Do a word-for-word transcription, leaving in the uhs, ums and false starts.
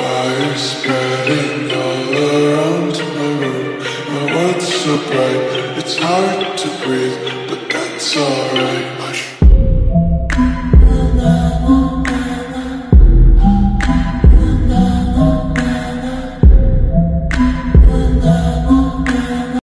fire spreading all around my room. My world's so bright, it's hard to breathe, but that's alright.